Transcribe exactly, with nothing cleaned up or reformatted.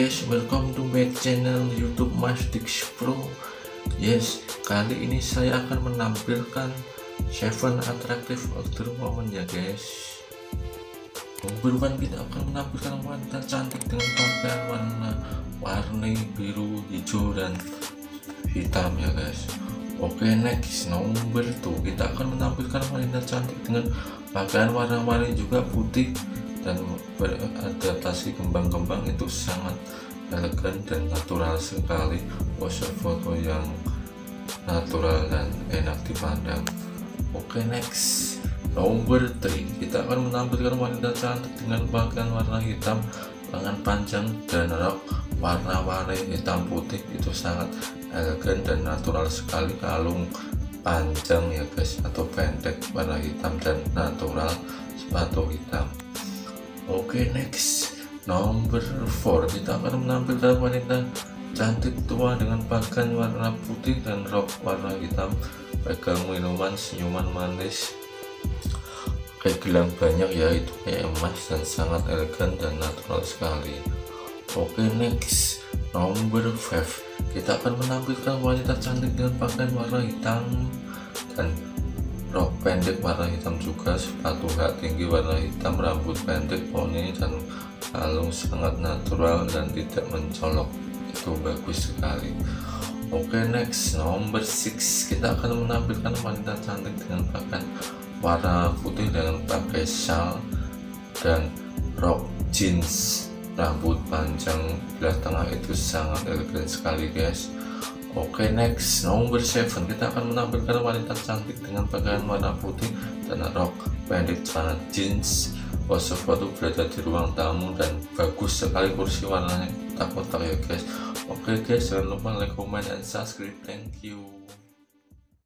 guys, welcome to my channel YouTube Mas Dix Pro. Yes, kali ini saya akan menampilkan seven attractive outdoor moment ya guys. Berulang kita akan menampilkan wanita cantik dengan pakaian warna warni biru, hijau dan hitam ya guys. Oke, next nomor two kita akan menampilkan wanita cantik dengan pakaian warna-warni juga putih dan beradaptasi kembang-kembang, itu sangat elegan dan natural sekali. Pose foto yang natural dan enak dipandang. Oke, next nomor three kita akan menampilkan wanita cantik dengan pakaian warna hitam, lengan panjang dan rok warna-warni hitam putih, itu sangat elegan dan natural sekali. Kalung panjang ya guys atau pendek warna hitam dan natural, sepatu hitam. Oke, next nomor four kita akan menampilkan wanita cantik tua dengan pakaian warna putih dan rok warna hitam, pegang minuman, senyuman manis, kayak gelang banyak ya, itu kayak emas dan sangat elegan dan natural sekali. Oke, next nomor five kita akan menampilkan wanita cantik dengan pakaian warna hitam dan rok pendek warna hitam juga, sepatu hak tinggi warna hitam, rambut pendek poni dan kalung, sangat natural dan tidak mencolok, itu bagus sekali. Oke, next nomor six kita akan menampilkan wanita cantik dengan pakaian warna putih dengan pakai shawl dan rok jeans, rambut panjang belah tengah, itu sangat elegan sekali guys. Oke, next nomor seven kita akan menampilkan wanita cantik dengan pakaian warna putih dan rok pendek celana jeans. Pose foto berada di ruang tamu dan bagus sekali, kursi warnanya kotak-kotak ya guys. Oke guys, jangan lupa like, comment, and subscribe. Thank you.